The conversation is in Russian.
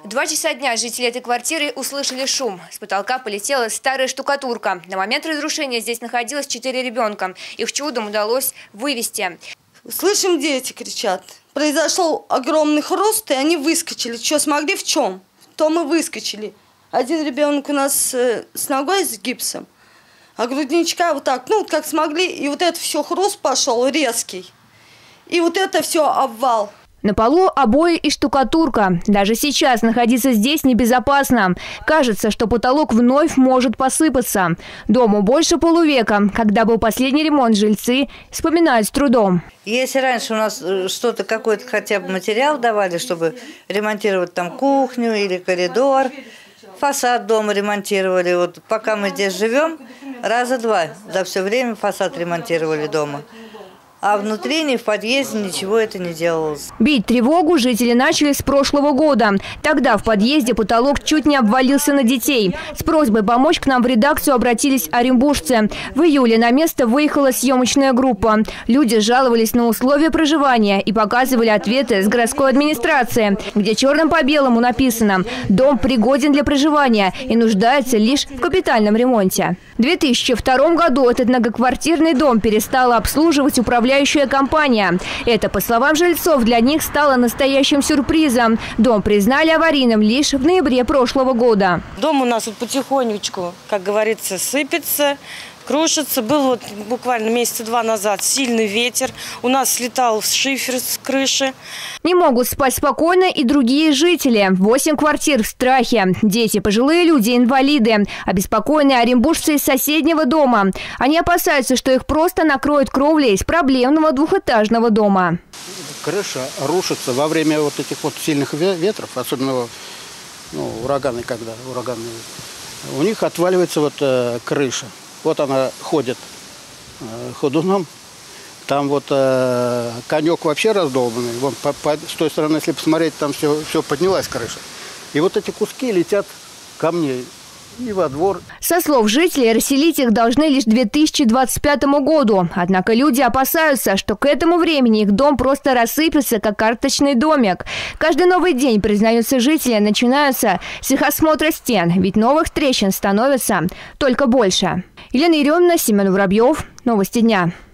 В 2 часа дня жители этой квартиры услышали шум. С потолка полетела старая штукатурка. На момент разрушения здесь находилось 4 ребенка. Их чудом удалось вывести. Слышим, дети кричат. Произошел огромный хруст, и они выскочили. Что смогли, в чем? То мы выскочили. Один ребенок у нас с ногой с гипсом, а грудничка вот так, ну, как смогли. И вот это все хруст пошел резкий. И вот это все обвал. На полу обои и штукатурка. Даже сейчас находиться здесь небезопасно. Кажется, что потолок вновь может посыпаться. Дому больше полувека. Когда был последний ремонт, жильцы вспоминают с трудом. Если раньше у нас что-то, какой-то хотя бы материал давали, чтобы ремонтировать там кухню или коридор, фасад дома ремонтировали. Вот пока мы здесь живем, раза 2 за все время фасад ремонтировали дома. А внутри, ни в подъезде, ничего это не делалось. Бить тревогу жители начали с прошлого года. Тогда в подъезде потолок чуть не обвалился на детей. С просьбой помочь к нам в редакцию обратились оренбуржцы. В июле на место выехала съемочная группа. Люди жаловались на условия проживания и показывали ответы с городской администрации, где черным по белому написано: «Дом пригоден для проживания и нуждается лишь в капитальном ремонте». В 2002 году этот многоквартирный дом перестала обслуживать управляющая компания. Это, по словам жильцов, для них стало настоящим сюрпризом. Дом признали аварийным лишь в ноябре прошлого года. Дом у нас вот потихонечку, как говорится, сыпется, крушится. Был вот буквально месяца 2 назад сильный ветер. У нас слетал шифер с крыши. Не могут спать спокойно и другие жители. 8 квартир в страхе. Дети, пожилые люди, инвалиды. Обеспокоенные оренбуржцы из соседнего дома. Они опасаются, что их просто накроют кровлей с проблемного двухэтажного дома. Крыша рушится во время вот этих вот сильных ветров, особенно ураганы, когда ураганы. У них отваливается вот крыша. Вот она ходит ходуном. Там вот конек вообще раздолбанный. Вон с той стороны, если посмотреть, там все поднялась крыша. И вот эти куски летят ко мне и во двор. Со слов жителей, расселить их должны лишь к 2025 году. Однако люди опасаются, что к этому времени их дом просто рассыпется, как карточный домик. Каждый новый день, признаются жители, начинаются с их осмотра стен. Ведь новых трещин становится только больше. Елена Еремина, Семен Воробьев. Новости дня.